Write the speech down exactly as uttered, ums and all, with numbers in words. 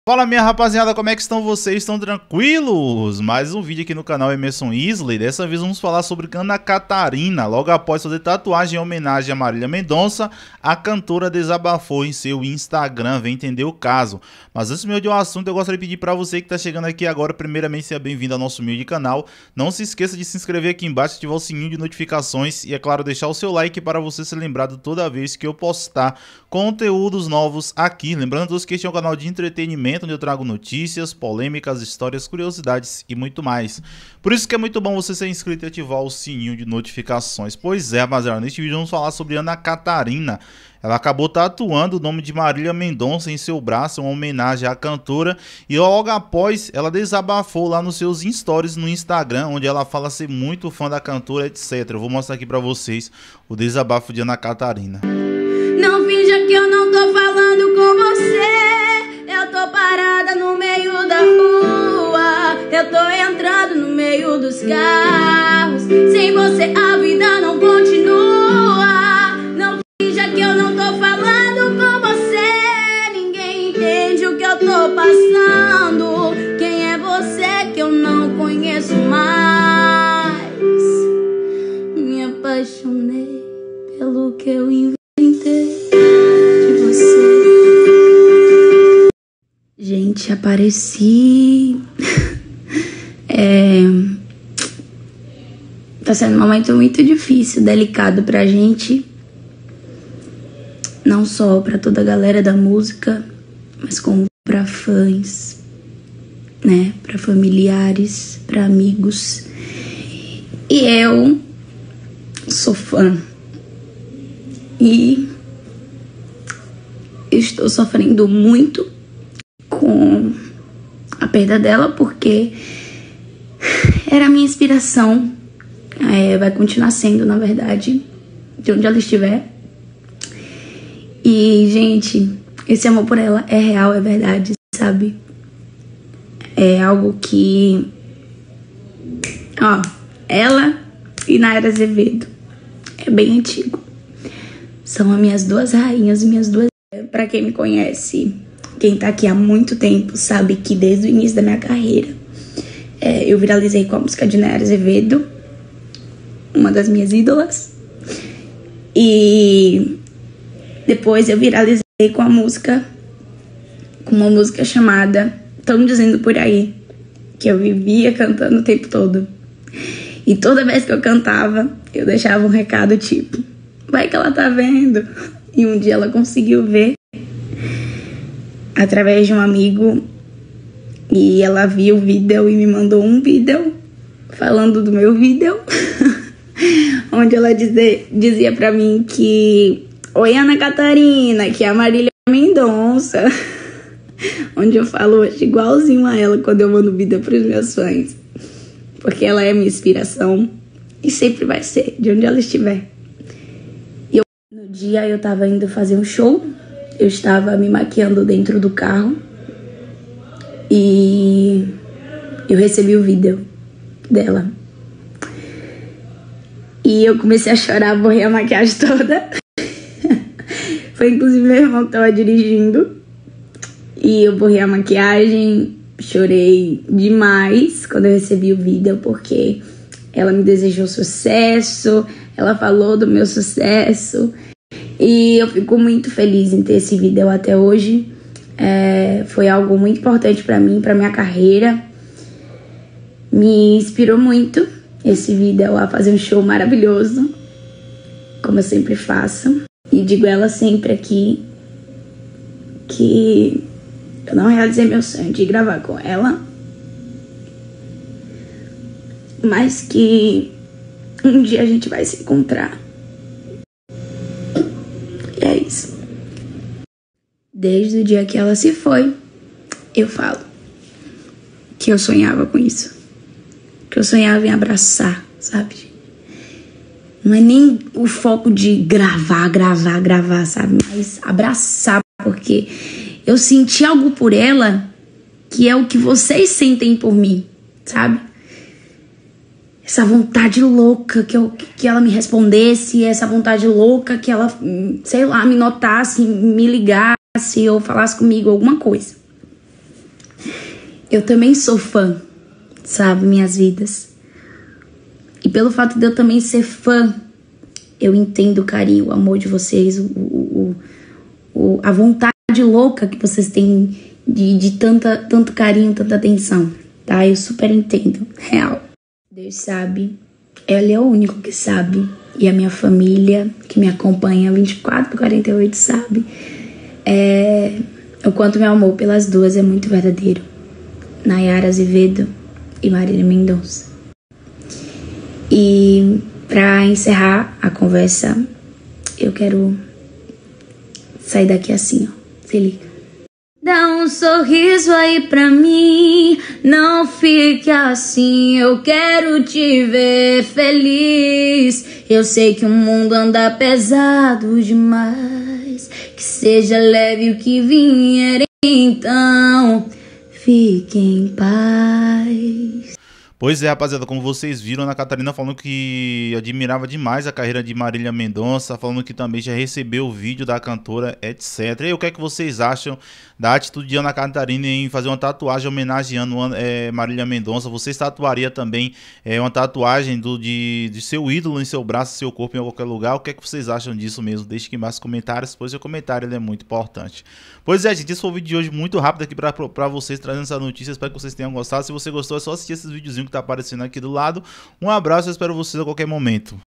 Fala minha rapaziada, como é que estão vocês? Estão tranquilos? Mais um vídeo aqui no canal Emerson Isley. Dessa vez vamos falar sobre Ana Catarina. Logo após fazer tatuagem em homenagem a Marília Mendonça, a cantora desabafou em seu Instagram. Vem entender o caso. Mas antes mesmo de um assunto, eu gostaria de pedir para você que está chegando aqui agora, primeiramente seja bem-vindo ao nosso humilde canal. Não se esqueça de se inscrever aqui embaixo, ativar o sininho de notificações e, é claro, deixar o seu like para você ser lembrado toda vez que eu postar conteúdos novos aqui. Lembrando a todos que este é um canal de entretenimento, onde eu trago notícias, polêmicas, histórias, curiosidades e muito mais. Por isso que é muito bom você ser inscrito e ativar o sininho de notificações. Pois é, rapaziada, neste vídeo vamos falar sobre Ana Catarina. Ela acabou tatuando o nome de Marília Mendonça em seu braço, uma homenagem à cantora, e logo após ela desabafou lá nos seus stories no Instagram, onde ela fala ser muito fã da cantora, etcétera. Eu vou mostrar aqui pra vocês o desabafo de Ana Catarina. Não finja que eu não tô falando com você. Eu tô parada no meio da rua. Eu tô entrando no meio dos carros. Sem você a vida não continua. Não finja que eu não tô falando com você. Ninguém entende o que eu tô passando. Quem é você que eu não conheço mais? Me apaixonei pelo que eu inventei de você. Gente, apareci. é... Tá sendo um momento muito difícil, delicado pra gente. Não só pra toda a galera da música, mas como pra fãs, né? Pra familiares, pra amigos. E eu sou fã. E estou sofrendo muito com a perda dela, porque era a minha inspiração, é, vai continuar sendo, na verdade, de onde ela estiver. E, gente, esse amor por ela é real, é verdade, sabe? É algo que... Ó, ela e Nayara Azevedo é bem antigo. São as minhas duas rainhas, minhas duas... Pra quem me conhece... Quem tá aqui há muito tempo sabe que desde o início da minha carreira é, eu viralizei com a música de Nayara Azevedo, uma das minhas ídolas. E depois eu viralizei com a música, com uma música chamada Tão Dizendo Por Aí, que eu vivia cantando o tempo todo. E toda vez que eu cantava, eu deixava um recado tipo, vai que ela tá vendo. E um dia ela conseguiu ver através de um amigo, e ela viu o vídeo e me mandou um vídeo falando do meu vídeo, onde ela dizia, dizia pra mim que oi Ana Catarina, que é a Marília Mendonça, onde eu falo hoje igualzinho a ela quando eu mando vídeo pros meus fãs, porque ela é minha inspiração e sempre vai ser, de onde ela estiver. E eu, no dia eu tava indo fazer um show. Eu estava me maquiando dentro do carro e eu recebi o vídeo dela. E eu comecei a chorar, borrei a maquiagem toda. Foi inclusive meu irmão que estava dirigindo. E eu borrei a maquiagem, chorei demais quando eu recebi o vídeo, porque ela me desejou sucesso, ela falou do meu sucesso. E eu fico muito feliz em ter esse vídeo até hoje. É, foi algo muito importante pra mim, pra minha carreira. Me inspirou muito esse vídeo a fazer um show maravilhoso, como eu sempre faço. E digo ela sempre aqui que eu não realizei meu sonho de gravar com ela, mas que um dia a gente vai se encontrar. É isso. Desde o dia que ela se foi, eu falo que eu sonhava com isso. Que eu sonhava em abraçar, sabe? Não é nem o foco de gravar, gravar, gravar, sabe? Mas abraçar, porque eu senti algo por ela que é o que vocês sentem por mim, sabe? Essa vontade louca que, eu, que ela me respondesse, essa vontade louca que ela, sei lá, me notasse, me ligasse ou falasse comigo alguma coisa. eu também sou fã, sabe, minhas vidas. E pelo fato de eu também ser fã, eu entendo o carinho, o amor de vocês, o, o, o, a vontade louca que vocês têm de, de tanta, tanto carinho, tanta atenção, tá? Eu super entendo, real. Deus sabe, Ele é o único que sabe. E a minha família, que me acompanha vinte e quatro por quarenta e oito, sabe é, o quanto meu amor pelas duas é muito verdadeiro. Nayara Azevedo e Marília Mendonça. E pra encerrar a conversa, eu quero sair daqui assim, ó. Se liga. Dá um sorriso aí pra mim, não fique assim, eu quero te ver feliz. Eu sei que o mundo anda pesado demais, que seja leve o que vier, então fique em paz. Pois é, rapaziada, como vocês viram, Ana Catarina falando que admirava demais a carreira de Marília Mendonça, falando que também já recebeu o vídeo da cantora, etcétera. E o que é que vocês acham da atitude de Ana Catarina em fazer uma tatuagem homenageando é, Marília Mendonça? Vocês tatuaria também é, uma tatuagem do, de, de seu ídolo em seu braço, seu corpo, em qualquer lugar? O que é que vocês acham disso mesmo? Deixe aqui embaixo nos comentários, pois o comentário ele é muito importante. Pois é, gente, esse foi o vídeo de hoje muito rápido aqui pra, pra vocês, trazendo essa notícia. Espero que vocês tenham gostado. Se você gostou, é só assistir esses videozinhos que tá aparecendo aqui do lado. Um abraço, eu espero vocês a qualquer momento.